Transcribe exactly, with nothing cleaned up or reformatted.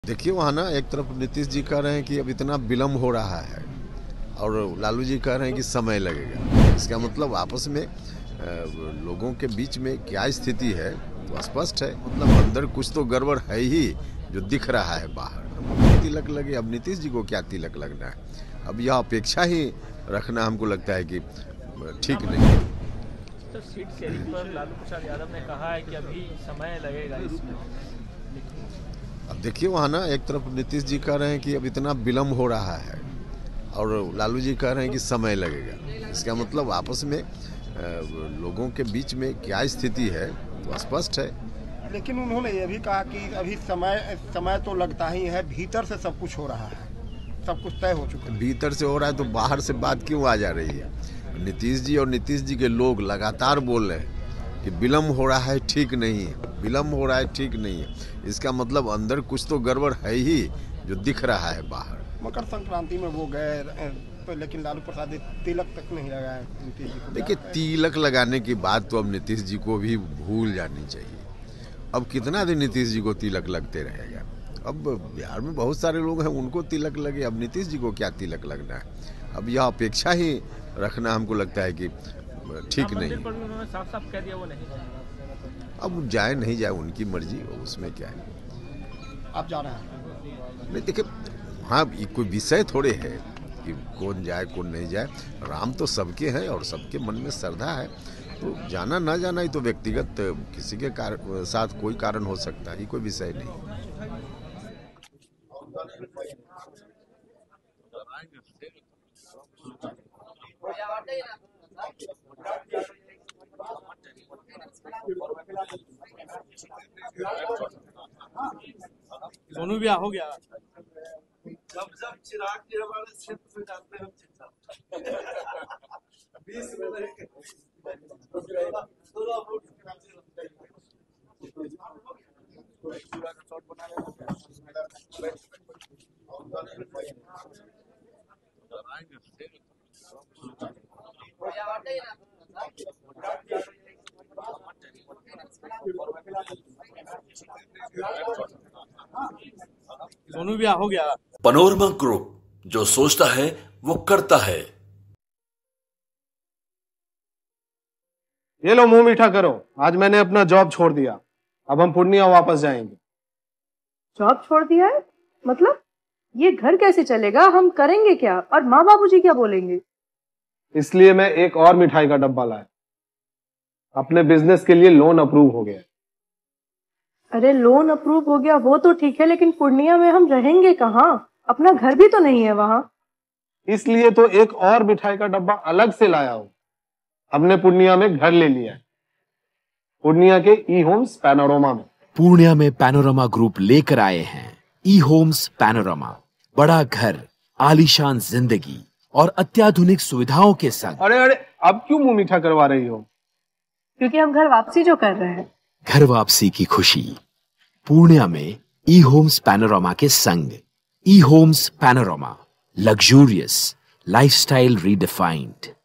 देखिए वहाँ ना एक तरफ नीतीश जी कह रहे हैं कि अब इतना विलम्ब हो रहा है और लालू जी कह रहे हैं कि समय लगेगा। इसका मतलब आपस में लोगों के बीच में क्या स्थिति है वो स्पष्ट है। मतलब अंदर कुछ तो गड़बड़ है ही जो दिख रहा है बाहर। तिलक लगे, अब नीतीश जी को क्या तिलक लगना है? अब यह अपेक्षा ही रखना हमको लगता है कि ठीक नहीं। तो सीट शेयरिंग पर लालू प्रसाद यादव ने कहा है कि अभी समय लगेगा इसमें। अब देखिए वहाँ ना एक तरफ नीतीश जी कह रहे हैं कि अब इतना विलम्ब हो रहा है और लालू जी कह रहे हैं कि समय लगेगा। इसका मतलब आपस में लोगों के बीच में क्या स्थिति है वो स्पष्ट है। लेकिन उन्होंने ये भी कहा कि अभी समय समय तो लगता ही है, भीतर से सब कुछ हो रहा है, सब कुछ तय हो चुका है। भीतर से हो रहा है तो बाहर से बात क्यों आ जा रही है? नीतीश जी और नीतीश जी के लोग लगातार बोल रहे हैं कि विलम्ब हो रहा है, ठीक नहीं है, विलम्ब हो रहा है, ठीक नहीं है। इसका मतलब अंदर कुछ तो गड़बड़ है ही जो दिख रहा है बाहर। मकर संक्रांति में वो गए तो, लेकिन लालू प्रसाद तिलक तक नहीं लगाया नीतीश जी को। देखिए तिलक लगाने की बात तो अब नीतीश जी को भी भूल जानी चाहिए। अब कितना दिन नीतीश जी को तिलक लगते रहेगा? अब बिहार में बहुत सारे लोग हैं उनको तिलक लगे, अब नीतीश जी को क्या तिलक लगना है? अब यह अपेक्षा ही रखना हमको लगता है कि ठीक नहीं। पर भी उन्होंने साफ साफ कह दिया वो नहीं जाएगा। अब जाए नहीं जाए उनकी मर्जी, उसमें क्या है। आप जा रहे हैं? नहीं देखिए, हाँ कोई विषय थोड़े है कि कौन जाए कौन नहीं जाए। राम तो सबके हैं और सबके मन में श्रद्धा है, तो जाना ना जाना ही तो व्यक्तिगत किसी के कार, साथ कोई कारण हो सकता है, कोई विषय नहीं। सोनू ब्याह हो गया। जब जब चिराग जी हमारे क्षेत्र में जाते हैं बीस में रहेंगे सोलह फुट सोनू ब्याह हो गया। पैनोरमा ग्रुप, जो सोचता है वो करता है। ये लो मुंह मीठा करो, आज मैंने अपना जॉब छोड़ दिया, अब हम पूर्णिया वापस जाएंगे। जॉब छोड़ दिया है? मतलब ये घर कैसे चलेगा? हम करेंगे क्या? और माँ बाबूजी क्या बोलेंगे? इसलिए मैं एक और मिठाई का डब्बा लाया। अपने बिजनेस के लिए लोन अप्रूव हो गया। अरे लोन अप्रूव हो गया वो तो ठीक है, लेकिन पूर्णिया में हम रहेंगे कहाँ? अपना घर भी तो नहीं है वहाँ। इसलिए तो एक और मिठाई का डब्बा अलग से लाया हूँ। हमने पूर्णिया में घर ले लिया है, पूर्णिया के ई होम्स पैनोरमा में। पूर्णिया में पैनोरमा ग्रुप लेकर आए हैं ई होम्स पैनोरमा। बड़ा घर, आलीशान जिंदगी और अत्याधुनिक सुविधाओं के संग। अरे अरे अब क्यों मुंह मीठा करवा रही हो? क्योंकि हम घर वापसी जो कर रहे हैं। घर वापसी की खुशी पूर्णिया में ई होम्स पैनोरमा के संग। E homes panorama, luxurious lifestyle redefined.